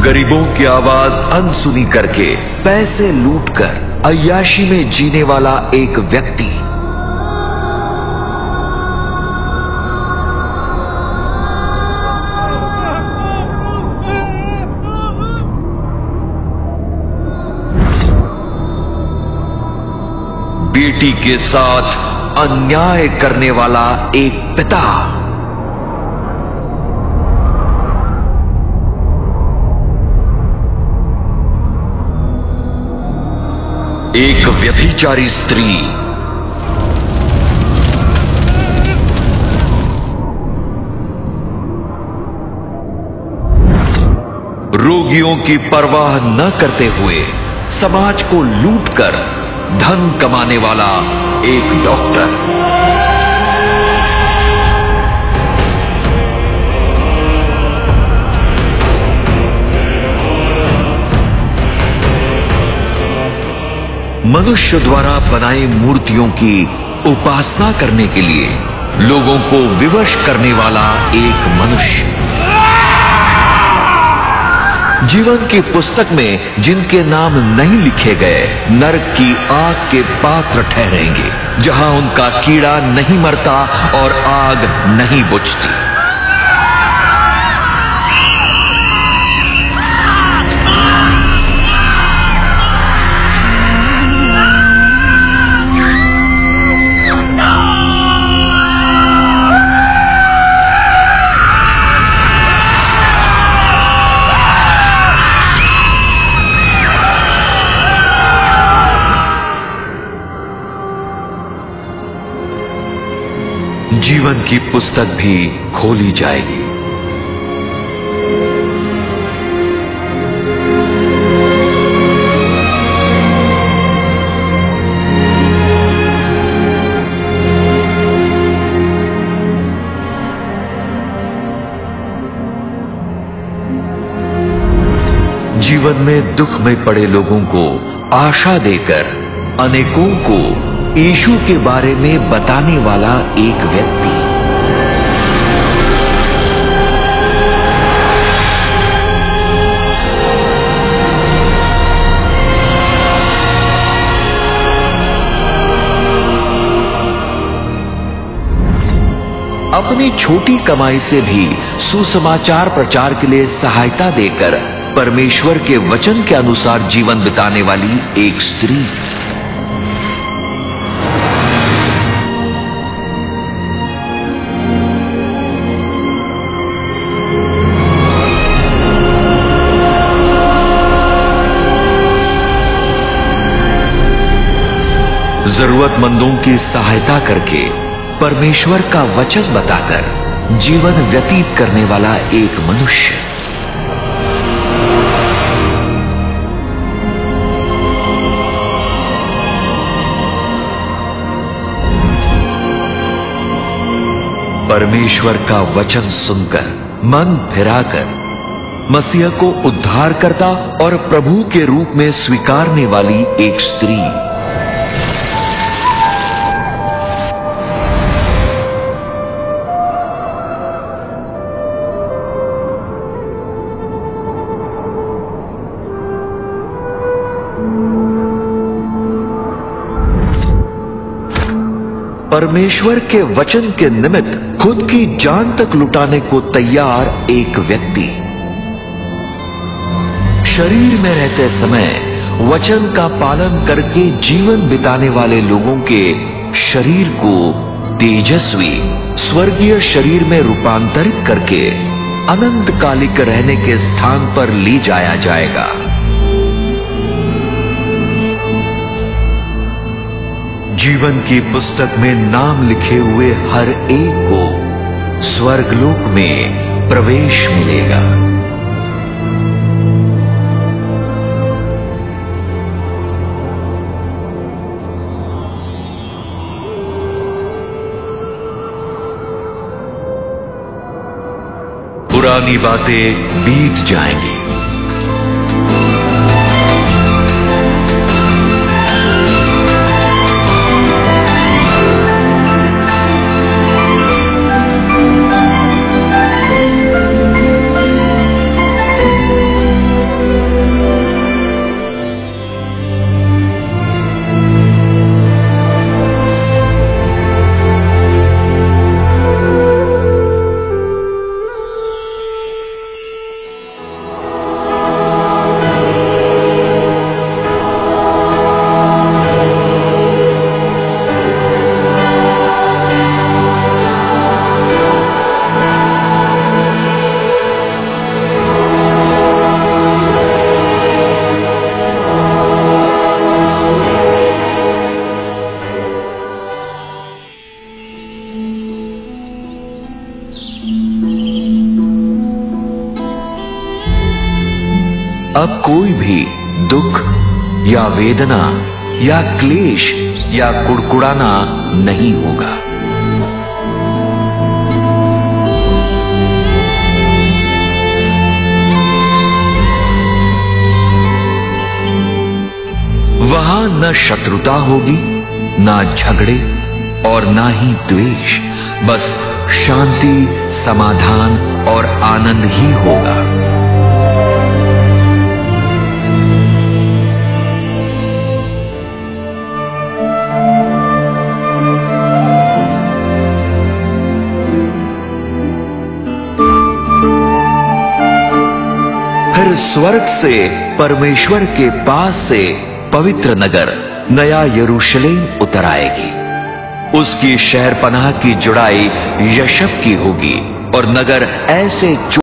गरीबों की आवाज अनसुनी करके पैसे लूटकर अय्याशी में जीने वाला एक व्यक्ति। बेटी के साथ अन्याय करने वाला एक पिता। एक व्यभिचारी स्त्री। रोगियों की परवाह न करते हुए समाज को लूटकर धन कमाने वाला एक डॉक्टर। मनुष्य द्वारा बनाई मूर्तियों की उपासना करने के लिए लोगों को विवश करने वाला एक मनुष्य। जीवन की पुस्तक में जिनके नाम नहीं लिखे गए नरक की आग के पात्र ठहरेंगे, जहां उनका कीड़ा नहीं मरता और आग नहीं बुझती। जीवन की पुस्तक भी खोली जाएगी। जीवन में दुख में पड़े लोगों को आशा देकर अनेकों को यीशु के बारे में बताने वाला एक व्यक्ति। अपनी छोटी कमाई से भी सुसमाचार प्रचार के लिए सहायता देकर परमेश्वर के वचन के अनुसार जीवन बिताने वाली एक स्त्री। जरूरतमंदों की सहायता करके परमेश्वर का वचन बताकर जीवन व्यतीत करने वाला एक मनुष्य। परमेश्वर का वचन सुनकर मन फिराकर मसीह को उद्धारकर्ता और प्रभु के रूप में स्वीकारने वाली एक स्त्री। परमेश्वर के वचन के निमित्त खुद की जान तक लुटाने को तैयार एक व्यक्ति। शरीर में रहते समय वचन का पालन करके जीवन बिताने वाले लोगों के शरीर को तेजस्वी स्वर्गीय शरीर में रूपांतरित करके अनंत कालिक रहने के स्थान पर ले जाया जाएगा। जीवन की पुस्तक में नाम लिखे हुए हर एक को स्वर्गलोक में प्रवेश मिलेगा। पुरानी बातें बीत जाएंगी। अब कोई भी दुख या वेदना या क्लेश या कुड़कुड़ाना नहीं होगा। वहां न शत्रुता होगी, ना झगड़े और ना ही द्वेष, बस शांति, समाधान और आनंद ही होगा। फिर स्वर्ग से, परमेश्वर के पास से पवित्र नगर नया यरूशलेम उतर आएगी। उसकी शहरपनाह की जुड़ाई यशब की होगी और नगर ऐसे